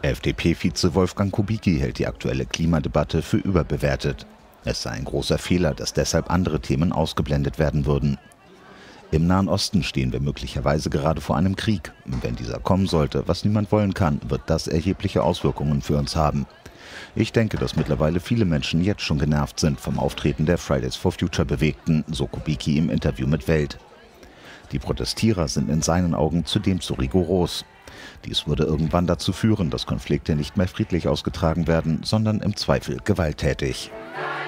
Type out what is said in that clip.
FDP-Vize Wolfgang Kubicki hält die aktuelle Klimadebatte für überbewertet. Es sei ein großer Fehler, dass deshalb andere Themen ausgeblendet werden würden. Im Nahen Osten stehen wir möglicherweise gerade vor einem Krieg. Wenn dieser kommen sollte, was niemand wollen kann, wird das erhebliche Auswirkungen für uns haben. Ich denke, dass mittlerweile viele Menschen jetzt schon genervt sind vom Auftreten der Fridays for Future Bewegten, so Kubicki im Interview mit Welt. Die Protestierer sind in seinen Augen zudem zu rigoros. Dies würde irgendwann dazu führen, dass Konflikte nicht mehr friedlich ausgetragen werden, sondern im Zweifel gewalttätig.